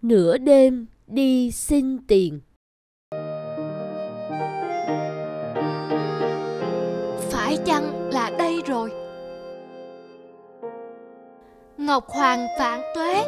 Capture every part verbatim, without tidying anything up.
nửa đêm đi xin tiền. Phải chăng là đây rồi? Ngọc Hoàng vạn tuế,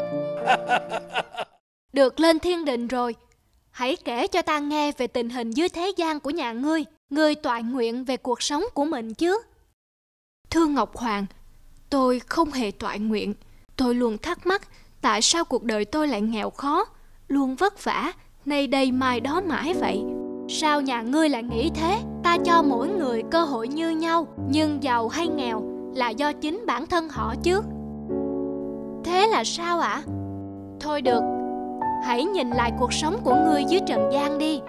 được lên thiên đình rồi. Hãy kể cho ta nghe về tình hình dưới thế gian của nhà ngươi. Ngươi toại nguyện về cuộc sống của mình chứ? Thưa Ngọc Hoàng, tôi không hề toại nguyện. Tôi luôn thắc mắc tại sao cuộc đời tôi lại nghèo khó, luôn vất vả, nay đây mai đó mãi vậy. Sao nhà ngươi lại nghĩ thế? Ta cho mỗi người cơ hội như nhau, nhưng giàu hay nghèo là do chính bản thân họ chứ. Thế là sao ạ? Thôi được, hãy nhìn lại cuộc sống của ngươi dưới trần gian đi.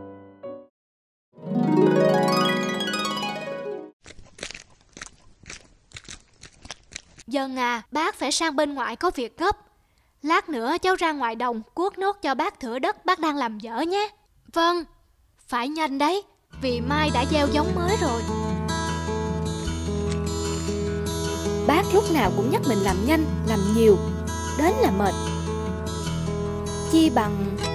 Dân à, bác phải sang bên ngoài có việc gấp. Lát nữa cháu ra ngoài đồng cuốc nốt cho bác thửa đất bác đang làm dở nhé. Vâng, phải nhanh đấy, vì mai đã gieo giống mới rồi. Bác lúc nào cũng nhắc mình làm nhanh, làm nhiều, đến là mệt. Chi bằng...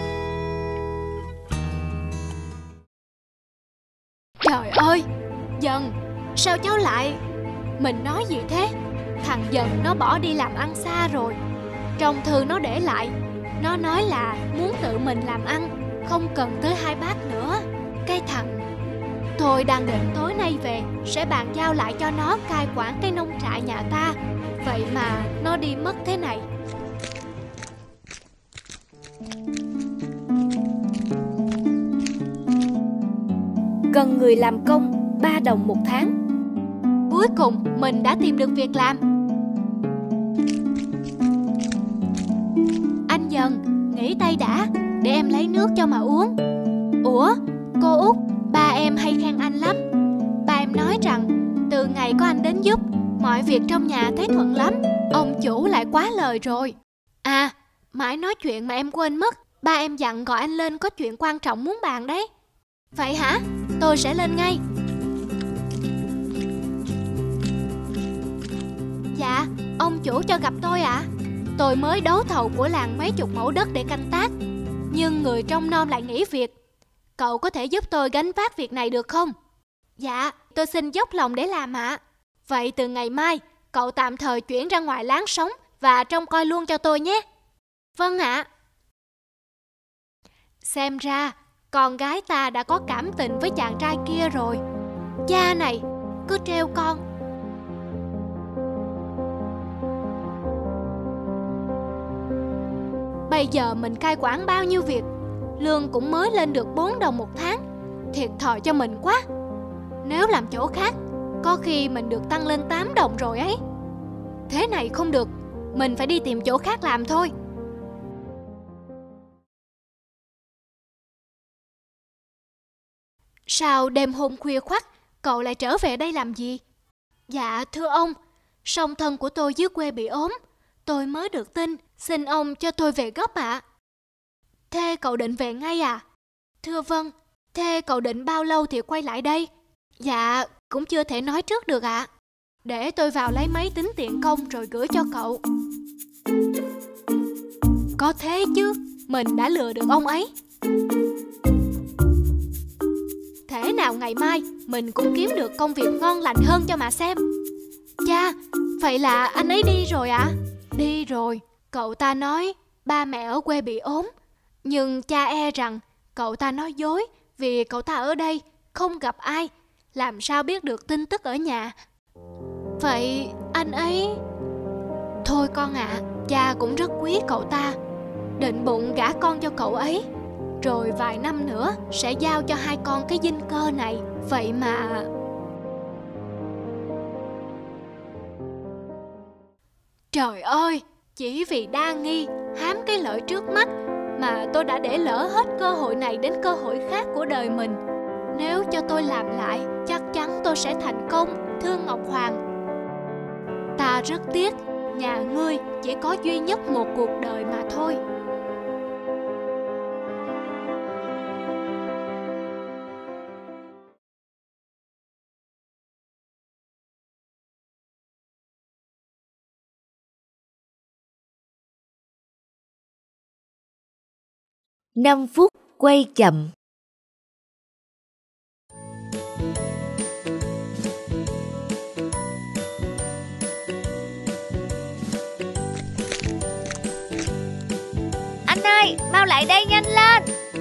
Trời ơi, Dần, sao cháu lại... Mình nói gì thế? Thằng Dần nó bỏ đi làm ăn xa rồi. Trong thư nó để lại, nó nói là muốn tự mình làm ăn, không cần tới hai bác nữa. Cái thằng... Tôi đang định tối nay về sẽ bàn giao lại cho nó cai quản cái nông trại nhà ta. Vậy mà nó đi mất thế này. Cần người làm công ba đồng một tháng. Cuối cùng mình đã tìm được việc làm. Anh Dần, nghỉ tay đã, để em lấy nước cho mà uống. Ủa, cô Út, ba em hay khen anh lắm. Ba em nói rằng từ ngày có anh đến giúp, mọi việc trong nhà thấy thuận lắm. Ông chủ lại quá lời rồi. À, mãi nói chuyện mà em quên mất. Ba em dặn gọi anh lên có chuyện quan trọng muốn bàn đấy. Vậy hả? Tôi sẽ lên ngay. Dạ, ông chủ cho gặp tôi ạ. À? Tôi mới đấu thầu của làng mấy chục mẫu đất để canh tác, nhưng người trong nom lại nghỉ việc. Cậu có thể giúp tôi gánh vác việc này được không? Dạ, tôi xin dốc lòng để làm ạ. À. Vậy từ ngày mai, cậu tạm thời chuyển ra ngoài láng sống và trông coi luôn cho tôi nhé. Vâng ạ. À. Xem ra, con gái ta đã có cảm tình với chàng trai kia rồi. Cha này, cứ trêu con. Bây giờ mình cai quản bao nhiêu việc, lương cũng mới lên được bốn đồng một tháng. Thiệt thòi cho mình quá. Nếu làm chỗ khác, có khi mình được tăng lên tám đồng rồi ấy. Thế này không được, mình phải đi tìm chỗ khác làm thôi. Sao đêm hôm khuya khoắt cậu lại trở về đây làm gì? Dạ thưa ông, song thân của tôi dưới quê bị ốm. Tôi mới được tin, xin ông cho tôi về gấp ạ. À. Thế cậu định về ngay à? Thưa vâng. Thế cậu định bao lâu thì quay lại đây? Dạ, cũng chưa thể nói trước được ạ. À. Để tôi vào lấy máy tính tiền công rồi gửi cho cậu. Có thế chứ, mình đã lừa được ông ấy. Thế nào ngày mai mình cũng kiếm được công việc ngon lành hơn cho mà xem. Cha, vậy là anh ấy đi rồi ạ? À? Đi rồi, cậu ta nói ba mẹ ở quê bị ốm. Nhưng cha e rằng cậu ta nói dối vì cậu ta ở đây không gặp ai, làm sao biết được tin tức ở nhà. Vậy anh ấy... Thôi con ạ, à, cha cũng rất quý cậu ta. Định bụng gả con cho cậu ấy, rồi vài năm nữa sẽ giao cho hai con cái dinh cơ này. Vậy mà... Trời ơi, chỉ vì đa nghi, hám cái lợi trước mắt mà tôi đã để lỡ hết cơ hội này đến cơ hội khác của đời mình. Nếu cho tôi làm lại, chắc chắn tôi sẽ thành công, thưa Ngọc Hoàng. Ta rất tiếc, nhà ngươi chỉ có duy nhất một cuộc đời mà thôi. năm phút quay chậm. Anh ơi, mau lại đây nhanh lên.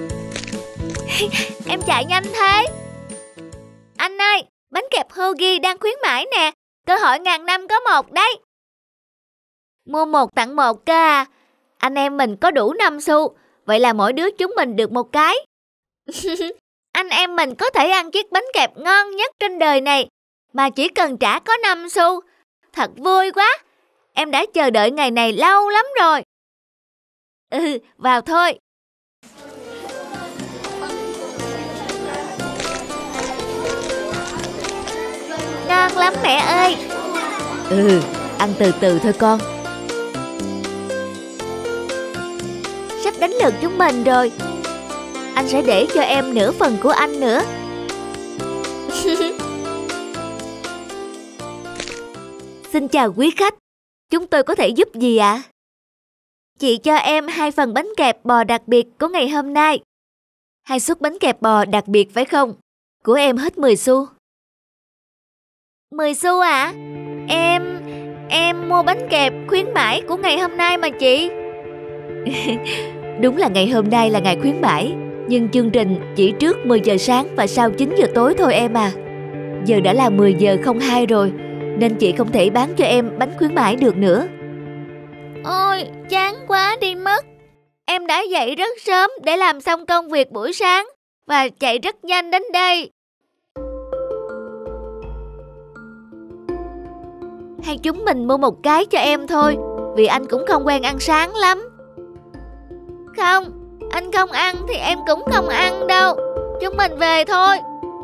Em chạy nhanh thế. Anh ơi, bánh kẹp Hoagie đang khuyến mãi nè. Cơ hội ngàn năm có một đấy. Mua một tặng một cơ à? Anh em mình có đủ năm xu, vậy là mỗi đứa chúng mình được một cái. Anh em mình có thể ăn chiếc bánh kẹp ngon nhất trên đời này, mà chỉ cần trả có năm xu. Thật vui quá. Em đã chờ đợi ngày này lâu lắm rồi. Ừ, vào thôi. Ngon lắm mẹ ơi. Ừ, ăn từ từ thôi con. Sắp đến lượt chúng mình rồi. Anh sẽ để cho em nửa phần của anh nữa. Xin chào quý khách. Chúng tôi có thể giúp gì ạ? À? Chị cho em hai phần bánh kẹp bò đặc biệt của ngày hôm nay. Hai suất bánh kẹp bò đặc biệt phải không? Của em hết mười xu. mười xu ạ? À? Em... em mua bánh kẹp khuyến mãi của ngày hôm nay mà chị. Đúng là ngày hôm nay là ngày khuyến mãi, nhưng chương trình chỉ trước mười giờ sáng và sau chín giờ tối thôi em à. Giờ đã là mười giờ không hai rồi, nên chị không thể bán cho em bánh khuyến mãi được nữa. Ôi, chán quá đi mất. Em đã dậy rất sớm để làm xong công việc buổi sáng và chạy rất nhanh đến đây. Hay chúng mình mua một cái cho em thôi, vì anh cũng không quen ăn sáng lắm. Không, anh không ăn thì em cũng không ăn đâu. Chúng mình về thôi.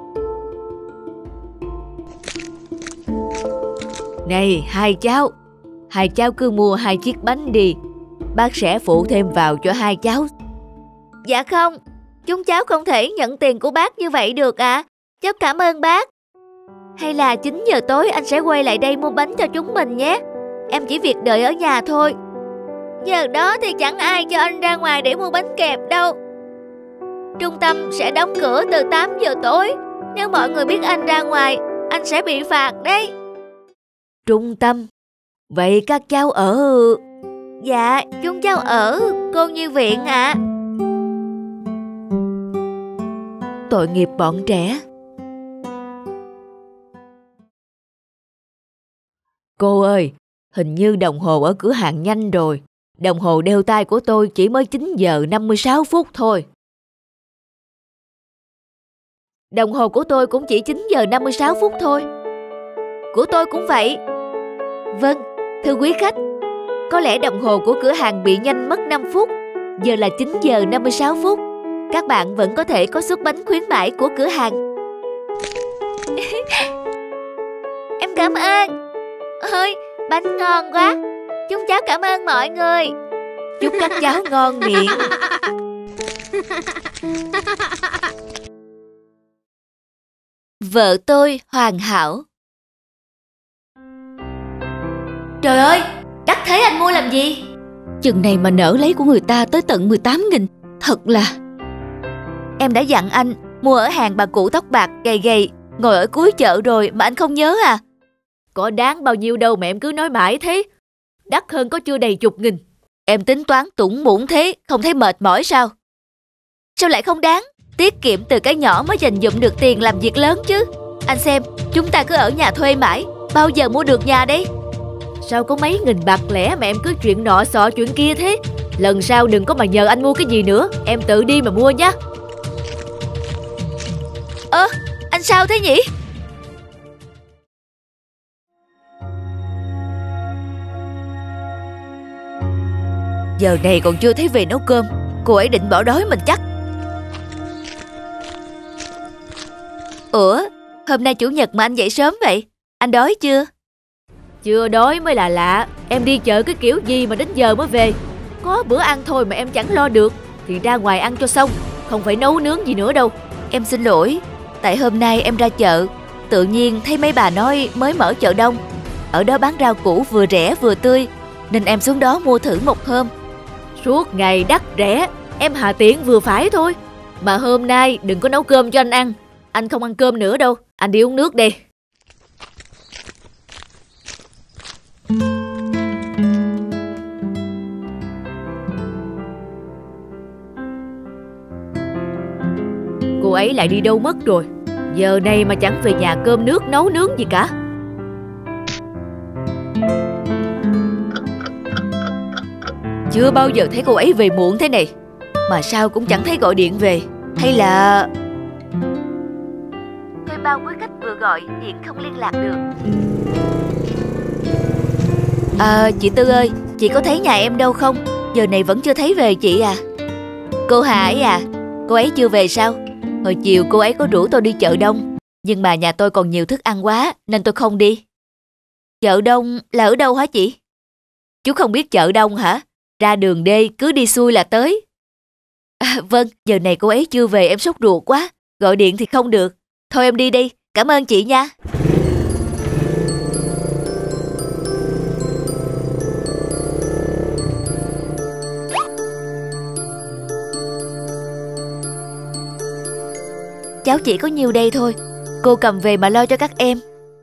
Này hai cháu, hai cháu cứ mua hai chiếc bánh đi. Bác sẽ phụ thêm vào cho hai cháu. Dạ không, chúng cháu không thể nhận tiền của bác như vậy được ạ. À. Cháu cảm ơn bác. Hay là chín giờ tối anh sẽ quay lại đây mua bánh cho chúng mình nhé. Em chỉ việc đợi ở nhà thôi. Giờ đó thì chẳng ai cho anh ra ngoài để mua bánh kẹp đâu. Trung tâm sẽ đóng cửa từ tám giờ tối. Nếu mọi người biết anh ra ngoài, anh sẽ bị phạt đấy. Trung tâm? Vậy các cháu ở... Dạ, chúng cháu ở cô nhi viện ạ. À. Tội nghiệp bọn trẻ. Cô ơi, hình như đồng hồ ở cửa hàng nhanh rồi. Đồng hồ đeo tay của tôi chỉ mới chín giờ năm mươi sáu phút thôi. Đồng hồ của tôi cũng chỉ chín giờ năm mươi sáu phút thôi. Của tôi cũng vậy. Vâng, thưa quý khách, có lẽ đồng hồ của cửa hàng bị nhanh mất năm phút. Giờ là chín giờ năm mươi sáu phút. Các bạn vẫn có thể có suất bánh khuyến mãi của cửa hàng. Em cảm ơn. Ôi, bánh ngon quá. Chúng cháu cảm ơn mọi người. Chúc các cháu ngon miệng. Vợ tôi hoàn hảo. Trời ơi, đắt thế anh mua làm gì? Chừng này mà nỡ lấy của người ta tới tận mười tám nghìn. Thật là... Em đã dặn anh mua ở hàng bà cụ tóc bạc gầy gầy ngồi ở cuối chợ rồi mà anh không nhớ à? Có đáng bao nhiêu đâu mà em cứ nói mãi thế. Đắt hơn có chưa đầy chục nghìn. Em tính toán tủng muỗng thế, không thấy mệt mỏi sao? Sao lại không đáng? Tiết kiệm từ cái nhỏ mới dành dụm được tiền làm việc lớn chứ. Anh xem, chúng ta cứ ở nhà thuê mãi, bao giờ mua được nhà đấy? Sao có mấy nghìn bạc lẻ mà em cứ chuyện nọ xọ chuyện kia thế? Lần sau đừng có mà nhờ anh mua cái gì nữa, em tự đi mà mua nhé. Ơ, anh sao thế nhỉ? Giờ này còn chưa thấy về nấu cơm. Cô ấy định bỏ đói mình chắc. Ủa, hôm nay chủ nhật mà anh dậy sớm vậy? Anh đói chưa? Chưa đói mới là lạ. Em đi chợ cái kiểu gì mà đến giờ mới về? Có bữa ăn thôi mà em chẳng lo được thì ra ngoài ăn cho xong, không phải nấu nướng gì nữa đâu. Em xin lỗi. Tại hôm nay em ra chợ, tự nhiên thấy mấy bà nói mới mở chợ đông. Ở đó bán rau củ vừa rẻ vừa tươi, nên em xuống đó mua thử một hôm. Suốt ngày đắt rẻ, em hà tiện vừa phải thôi. Mà hôm nay đừng có nấu cơm cho anh ăn. Anh không ăn cơm nữa đâu. Anh đi uống nước đi. Cô ấy lại đi đâu mất rồi? Giờ này mà chẳng về nhà cơm nước nấu nướng gì cả. Chưa bao giờ thấy cô ấy về muộn thế này. Mà sao cũng chẳng thấy gọi điện về. Hay là... Thuê bao quý khách vừa gọi hiện không liên lạc được. À, chị Tư ơi, chị có thấy nhà em đâu không? Giờ này vẫn chưa thấy về chị à. Cô Hải à, cô ấy chưa về sao? Hồi chiều cô ấy có rủ tôi đi chợ đông, nhưng mà nhà tôi còn nhiều thức ăn quá nên tôi không đi. Chợ đông là ở đâu hả chị? Chú không biết chợ đông hả? Ra đường D cứ đi xuôi là tới. À, vâng, giờ này cô ấy chưa về em sốt ruột quá. Gọi điện thì không được. Thôi em đi đi, cảm ơn chị nha. Cháu chỉ có nhiêu đây thôi. Cô cầm về mà lo cho các em.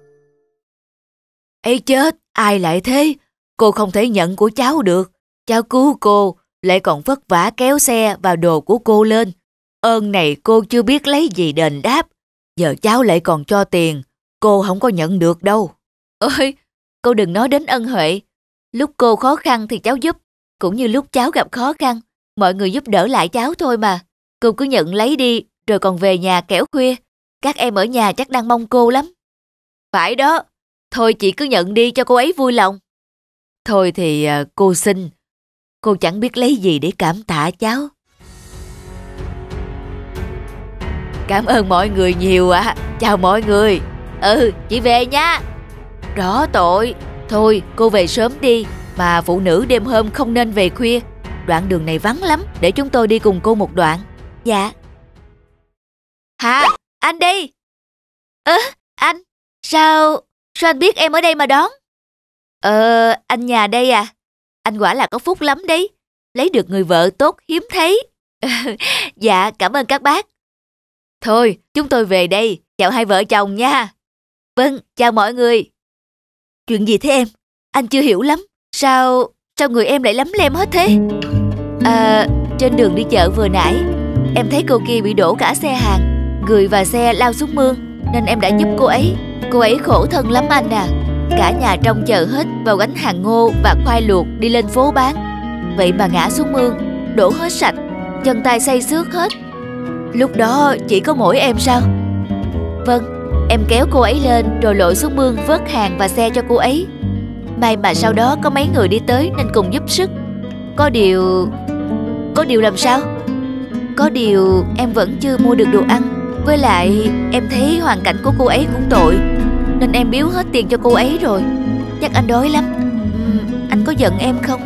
Ê chết, ai lại thế? Cô không thể nhận của cháu được. Cháu cứu cô, lại còn vất vả kéo xe và đồ của cô lên. Ơn này cô chưa biết lấy gì đền đáp. Giờ cháu lại còn cho tiền, cô không có nhận được đâu. Ôi, cô đừng nói đến ân huệ. Lúc cô khó khăn thì cháu giúp, cũng như lúc cháu gặp khó khăn, mọi người giúp đỡ lại cháu thôi mà. Cô cứ nhận lấy đi, rồi còn về nhà kẻo khuya. Các em ở nhà chắc đang mong cô lắm. Phải đó, thôi chị cứ nhận đi cho cô ấy vui lòng. Thôi thì à, cô xin. Cô chẳng biết lấy gì để cảm tạ cháu. Cảm ơn mọi người nhiều ạ. À. Chào mọi người. Ừ, chị về nha. Rõ tội. Thôi cô về sớm đi. Mà phụ nữ đêm hôm không nên về khuya. Đoạn đường này vắng lắm. Để chúng tôi đi cùng cô một đoạn. Dạ. Hả? Anh đi. Ơ, à, anh. Sao? Sao anh biết em ở đây mà đón? Ờ, anh nhà đây à? Anh quả là có phúc lắm đấy. Lấy được người vợ tốt hiếm thấy. Dạ, cảm ơn các bác. Thôi, chúng tôi về đây. Chào hai vợ chồng nha. Vâng, chào mọi người. Chuyện gì thế em? Anh chưa hiểu lắm. Sao, sao người em lại lấm lem hết thế? À, trên đường đi chợ vừa nãy, em thấy cô kia bị đổ cả xe hàng. Người và xe lao xuống mương, nên em đã giúp cô ấy. Cô ấy khổ thân lắm anh à. Cả nhà trông chờ hết vào gánh hàng ngô và khoai luộc đi lên phố bán. Vậy mà ngã xuống mương, đổ hết sạch, chân tay xây xước hết. Lúc đó chỉ có mỗi em sao? Vâng, em kéo cô ấy lên rồi lội xuống mương vớt hàng và xe cho cô ấy. May mà sau đó có mấy người đi tới nên cùng giúp sức. Có điều... Có điều làm sao? Có điều em vẫn chưa mua được đồ ăn. Với lại em thấy hoàn cảnh của cô ấy cũng tội, nên em biếu hết tiền cho cô ấy rồi. Chắc anh đói lắm. uhm, Anh có giận em không?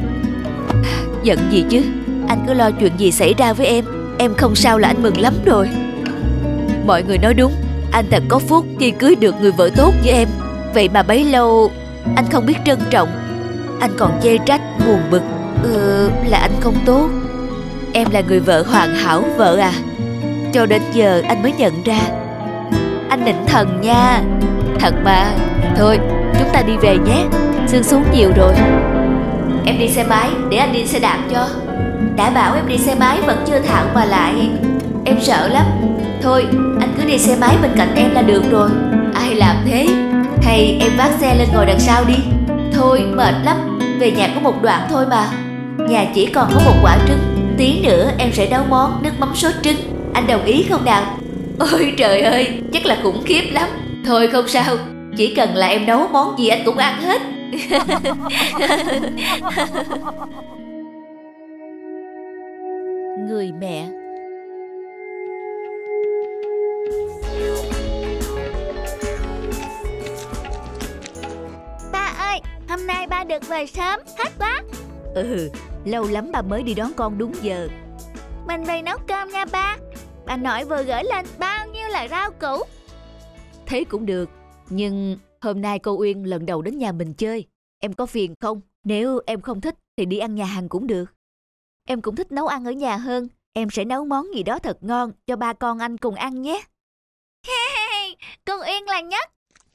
Giận gì chứ? Anh cứ lo chuyện gì xảy ra với em. Em không sao là anh mừng lắm rồi. Mọi người nói đúng, anh thật có phúc khi cưới được người vợ tốt như em. Vậy mà bấy lâu anh không biết trân trọng. Anh còn chê trách, buồn bực. Ừ, là anh không tốt. Em là người vợ hoàn hảo vợ à? Cho đến giờ anh mới nhận ra. Anh nịnh thần nha. Thật mà. Thôi chúng ta đi về nhé. Sương xuống nhiều rồi. Em đi xe máy, để anh đi xe đạp cho. Đã bảo em đi xe máy vẫn chưa thạo mà lại. Em sợ lắm. Thôi anh cứ đi xe máy bên cạnh em là được rồi. Ai làm thế? Hay em vác xe lên ngồi đằng sau đi. Thôi mệt lắm. Về nhà có một đoạn thôi mà. Nhà chỉ còn có một quả trứng. Tí nữa em sẽ nấu món nước mắm sốt trứng. Anh đồng ý không nào? Ôi trời ơi, chắc là khủng khiếp lắm. Thôi không sao, chỉ cần là em nấu món gì anh cũng ăn hết. Người mẹ. Ba ơi, hôm nay ba được về sớm, thích quá. Ừ, lâu lắm ba mới đi đón con đúng giờ. Mình về nấu cơm nha ba. Bà nội vừa gửi lên bao nhiêu là rau củ. Thế cũng được. Nhưng hôm nay cô Uyên lần đầu đến nhà mình chơi. Em có phiền không? Nếu em không thích thì đi ăn nhà hàng cũng được. em cũng thích nấu ăn ở nhà hơn. Em sẽ nấu món gì đó thật ngon cho ba con anh cùng ăn nhé. Cô Uyên là nhất.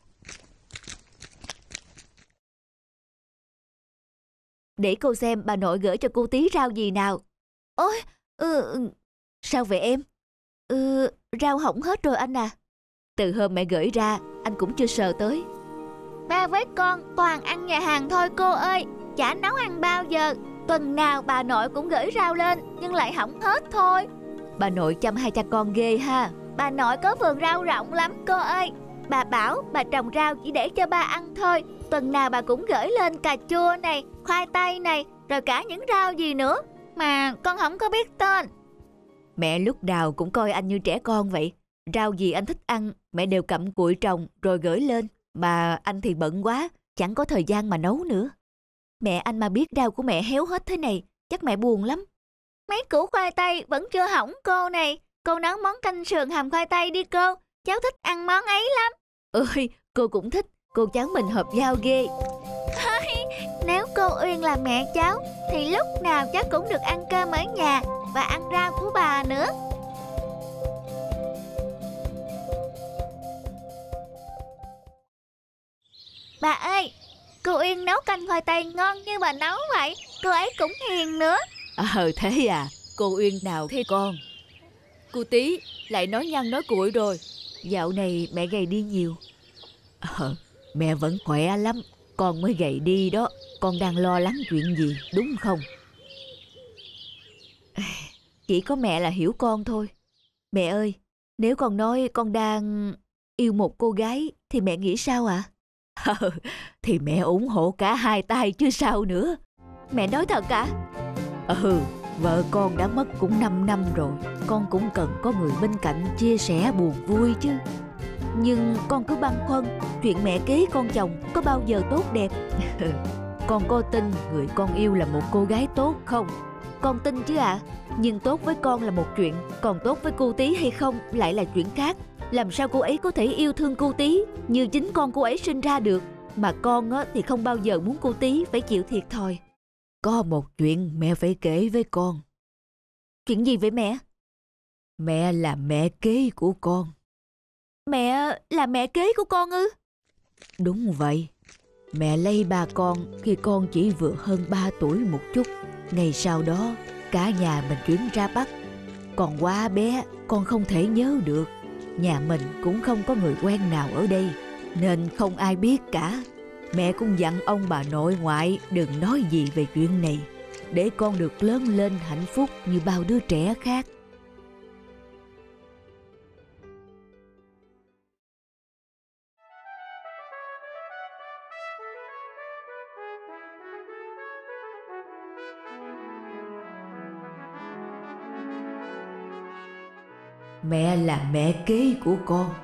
Để cô xem bà nội gửi cho cô tí rau gì nào. Ôi, ừ, sao vậy em? Ừ, rau hỏng hết rồi anh à. Từ hôm mẹ gửi ra, anh cũng chưa sờ tới. Ba với con toàn ăn nhà hàng thôi cô ơi, chả nấu ăn bao giờ. Tuần nào bà nội cũng gửi rau lên, nhưng lại hỏng hết thôi. Bà nội chăm hai cha con ghê ha. Bà nội có vườn rau rộng lắm cô ơi. Bà bảo bà trồng rau chỉ để cho ba ăn thôi. Tuần nào bà cũng gửi lên cà chua này, khoai tây này, rồi cả những rau gì nữa mà con không có biết tên. Mẹ lúc nào cũng coi anh như trẻ con vậy. Rau gì anh thích ăn, mẹ đều cặm cụi trồng rồi gửi lên. Mà anh thì bận quá, chẳng có thời gian mà nấu nữa. Mẹ anh mà biết rau của mẹ héo hết thế này, chắc mẹ buồn lắm. Mấy củ khoai tây vẫn chưa hỏng cô này. Cô nấu món canh sườn hầm khoai tây đi cô. Cháu thích ăn món ấy lắm. Ơi, cô cũng thích. Cô cháu mình hợp nhau ghê. Nếu cô Uyên là mẹ cháu thì lúc nào cháu cũng được ăn cơm ở nhà và ăn rau của bà nữa. Bà ơi, cô Uyên nấu canh khoai tây ngon như bà nấu vậy. Cô ấy cũng hiền nữa. Ờ thế à, cô Uyên nào thế con? Cô Tí lại nói nhăn nói cuội rồi. Dạo này mẹ gầy đi nhiều. Ờ, mẹ vẫn khỏe lắm. Con mới gầy đi đó. Con đang lo lắng chuyện gì đúng không? Chỉ có mẹ là hiểu con thôi. Mẹ ơi, nếu con nói con đang yêu một cô gái thì mẹ nghĩ sao ạ? À? Thì mẹ ủng hộ cả hai tay chứ sao nữa. Mẹ nói thật à? Ừ, vợ con đã mất cũng năm năm rồi. Con cũng cần có người bên cạnh chia sẻ buồn vui chứ. Nhưng con cứ băn khoăn chuyện mẹ kế con chồng có bao giờ tốt đẹp. Con có tin người con yêu là một cô gái tốt không? Con tin chứ ạ. À? Nhưng tốt với con là một chuyện, còn tốt với cô Tí hay không lại là chuyện khác. Làm sao cô ấy có thể yêu thương cô Tí như chính con cô ấy sinh ra được. Mà con á, thì không bao giờ muốn cô Tí phải chịu thiệt thòi. Có một chuyện mẹ phải kể với con. Chuyện gì vậy mẹ? Mẹ là mẹ kế của con. Mẹ là mẹ kế của con ư? Đúng vậy. Mẹ lấy ba con khi con chỉ vừa hơn ba tuổi một chút. Ngày sau đó cả nhà mình chuyển ra Bắc. Còn quá bé con không thể nhớ được. Nhà mình cũng không có người quen nào ở đây nên không ai biết cả. Mẹ cũng dặn ông bà nội ngoại đừng nói gì về chuyện này, để con được lớn lên hạnh phúc như bao đứa trẻ khác. Mẹ là mẹ kế của con.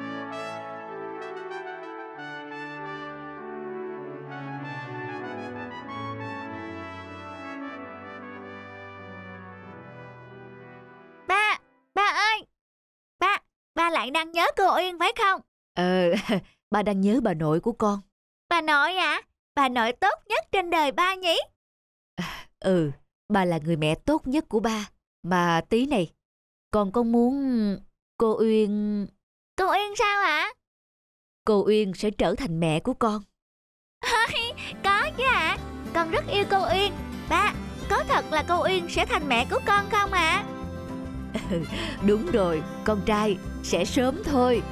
Ba, ba ơi. Ba, ba lại đang nhớ cô Uyên phải không? Ờ, ba đang nhớ bà nội của con. Bà nội à? Bà nội tốt nhất trên đời ba nhỉ? Ừ, bà là người mẹ tốt nhất của ba. Mà Tí này, con có muốn cô Uyên... Cô Uyên sao ạ? Cô Uyên sẽ trở thành mẹ của con. Có chứ ạ. À? Con rất yêu cô Uyên. Ba, có thật là cô Uyên sẽ thành mẹ của con không ạ? À? Đúng rồi, con trai sẽ sớm thôi.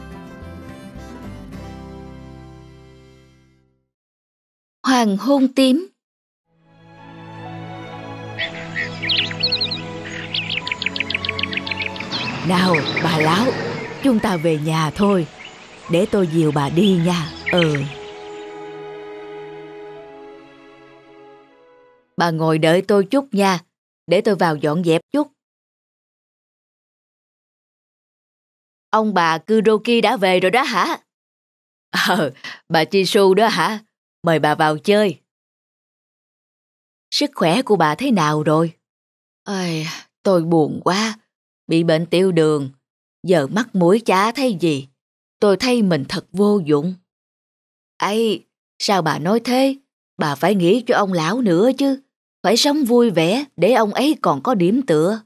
Hoàng hôn tím. Nào bà Láo, chúng ta về nhà thôi. Để tôi dìu bà đi nha. Ừ. Bà ngồi đợi tôi chút nha. Để tôi vào dọn dẹp chút. Ông bà Kuroki đã về rồi đó hả? Ờ, bà Chisu đó hả? Mời bà vào chơi. Sức khỏe của bà thế nào rồi? Ây, tôi buồn quá. Bị bệnh tiểu đường. Giờ mắt mũi chả thấy gì. Tôi thấy mình thật vô dụng. Ấy, sao bà nói thế? Bà phải nghĩ cho ông lão nữa chứ. phải sống vui vẻ để ông ấy còn có điểm tựa.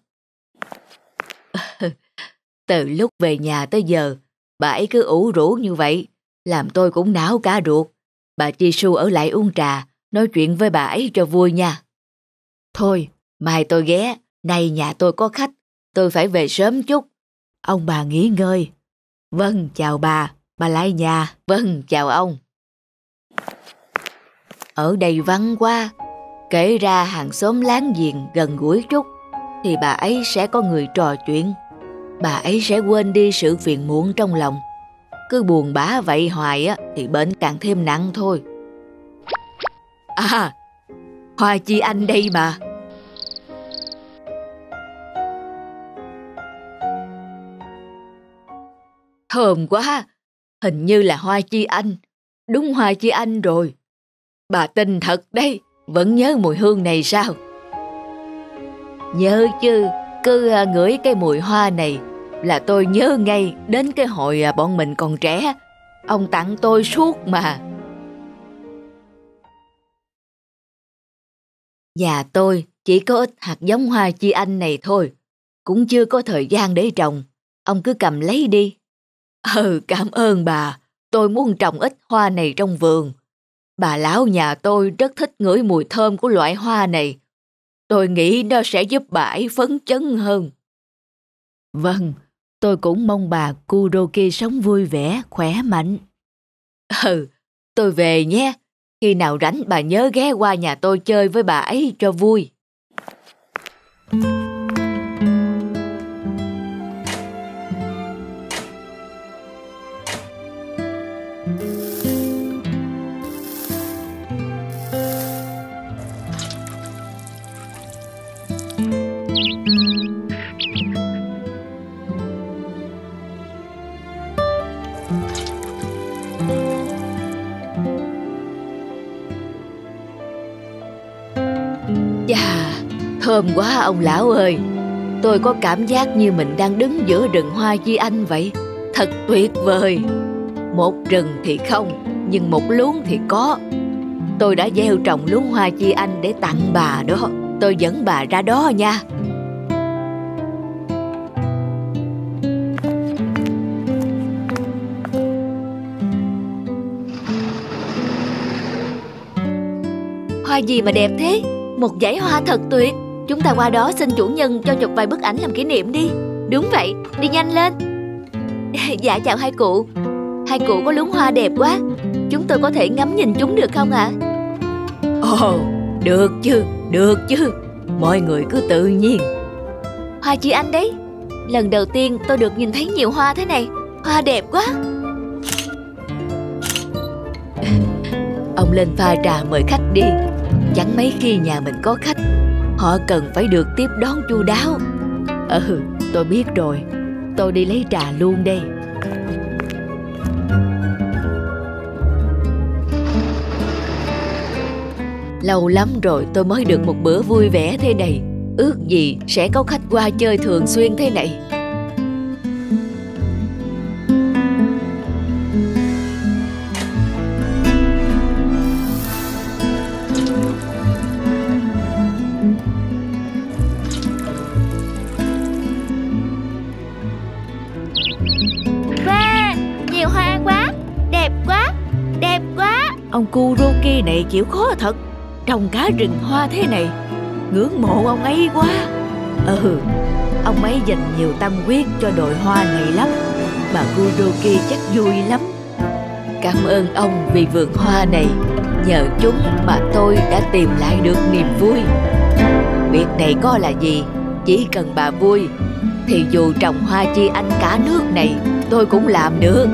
Từ lúc về nhà tới giờ, bà ấy cứ ủ rũ như vậy, làm tôi cũng não cả ruột. Bà Jisoo ở lại uống trà, nói chuyện với bà ấy cho vui nha. Thôi, mai tôi ghé, nay nhà tôi có khách, tôi phải về sớm chút. Ông bà nghỉ ngơi. Vâng, chào bà, bà lại nhà. Vâng, chào ông. Ở đây vắng quá, kể ra hàng xóm láng giềng gần gũi chút, thì bà ấy sẽ có người trò chuyện. Bà ấy sẽ quên đi sự phiền muộn trong lòng. Cứ buồn bã vậy hoài á thì bệnh càng thêm nặng thôi. À, Hoa Chi Anh đây mà. Thơm quá, hình như là Hoa Chi Anh. Đúng Hoa Chi Anh rồi. Bà tin thật đấy, vẫn nhớ mùi hương này sao? Nhớ chứ, cứ ngửi cái mùi hoa này là tôi nhớ ngay đến cái hồi bọn mình còn trẻ. Ông tặng tôi suốt mà. Nhà tôi chỉ có ít hạt giống Hoa Chi Anh này thôi, cũng chưa có thời gian để trồng. Ông cứ cầm lấy đi. Ừ, cảm ơn bà. Tôi muốn trồng ít hoa này trong vườn. Bà lão nhà tôi rất thích ngửi mùi thơm của loại hoa này. Tôi nghĩ nó sẽ giúp bà ấy phấn chấn hơn. Vâng, tôi cũng mong bà Kuroki sống vui vẻ, khỏe mạnh. Ừ, tôi về nhé. Khi nào rảnh bà nhớ ghé qua nhà tôi chơi với bà ấy cho vui. Chà, thơm quá ông lão ơi. Tôi có cảm giác như mình đang đứng giữa rừng Hoa Chi Anh vậy. Thật tuyệt vời. Một rừng thì không, nhưng một luống thì có. Tôi đã gieo trồng luống Hoa Chi Anh để tặng bà đó. Tôi dẫn bà ra đó nha. Hoa gì mà đẹp thế? Một dãy hoa thật tuyệt. Chúng ta qua đó xin chủ nhân cho chụp vài bức ảnh làm kỷ niệm đi. Đúng vậy, đi nhanh lên. Dạ chào hai cụ. Hai cụ có luống hoa đẹp quá. Chúng tôi có thể ngắm nhìn chúng được không ạ? Ồ, được chứ, được chứ. Mọi người cứ tự nhiên. Hoa Chi Anh đấy. Lần đầu tiên tôi được nhìn thấy nhiều hoa thế này. Hoa đẹp quá. Ông lên pha trà mời khách đi. Chẳng mấy khi nhà mình có khách, họ cần phải được tiếp đón chu đáo. Ừ, tôi biết rồi. Tôi đi lấy trà luôn đây. Lâu lắm rồi tôi mới được một bữa vui vẻ thế này. Ước gì sẽ có khách qua chơi thường xuyên thế này. Ông Kuroki này chịu khó thật. Trồng cả rừng hoa thế này. Ngưỡng mộ ông ấy quá. Ừ, ông ấy dành nhiều tâm huyết cho đồi hoa này lắm. Bà Kuroki chắc vui lắm. Cảm ơn ông vì vườn hoa này. Nhờ chúng mà tôi đã tìm lại được niềm vui. Việc này có là gì, chỉ cần bà vui thì dù trồng Hoa Chi Anh cả nước này tôi cũng làm được.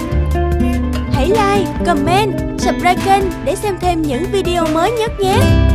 Hãy like, comment, subscribe kênh để xem thêm những video mới nhất nhé.